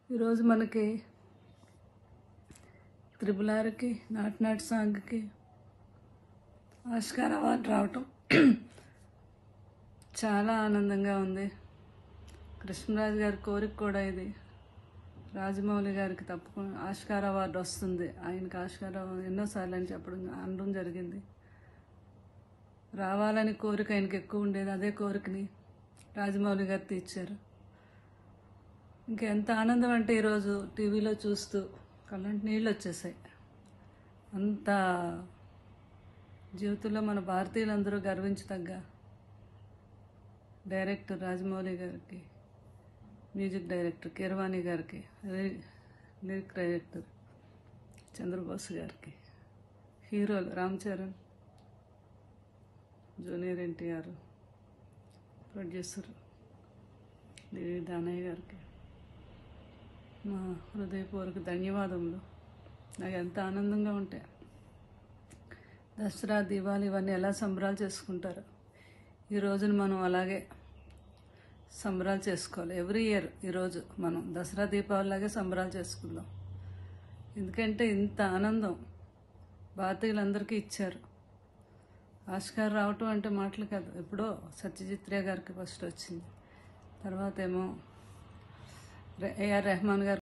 ఈరోజు మనకి త్రిబుల్ ఆర్కి నాట్ నాట్ సాంగ్కి ఆస్కార్ అవార్డు రావటం చాలా ఆనందంగా ఉంది. కృష్ణరాజు గారి కోరిక కూడా ఇది. రాజమౌళి గారికి తప్పకుండా ఆస్కార్ అవార్డు వస్తుంది, ఆయనకి ఆస్కార్ అవార్డు ఎన్నోసార్లు అని అనడం జరిగింది. రావాలని కోరిక ఆయనకి ఎక్కువ ఉండేది. అదే కోరికని రాజమౌళి గారు తీర్చారు. ఇంకెంత ఆనందం అంటే ఈరోజు టీవీలో చూస్తూ కళ్ళంటి నీళ్ళు వచ్చేసాయి. అంత జీవితంలో మన భారతీయులందరూ గర్వించదగ్గ డైరెక్టర్ రాజమౌళి గారికి, మ్యూజిక్ డైరెక్టర్ కీరవాణి గారికి, లిరిక్ డైరెక్టర్ చంద్రబోస్ గారికి, హీరోలు రామ్ చరణ్, జూనియర్ ఎన్టీఆర్, ప్రొడ్యూసర్ దేవి దానయ్య గారికి మా హృదయపూర్వక ధన్యవాదములు. నాకు ఎంత ఆనందంగా ఉంటాయి. దసరా, దీపావళి ఇవన్నీ ఎలా సంబరాలు చేసుకుంటారు, ఈ రోజున మనం అలాగే సంబరాలు చేసుకోవాలి. ఎవ్రీ ఇయర్ ఈరోజు మనం దసరా, దీపావళిలాగే సంబరాలు చేసుకుందాం. ఎందుకంటే ఇంత ఆనందం భారతీయులందరికీ ఇచ్చారు. ఆస్కార్ రావటం అంటే మాటలు కాదు. ఎప్పుడో సత్యజిత్ రే గారికి ఫస్ట్ వచ్చింది, తర్వాత ఏమో ఏఆర్ రెహమాన్ గారు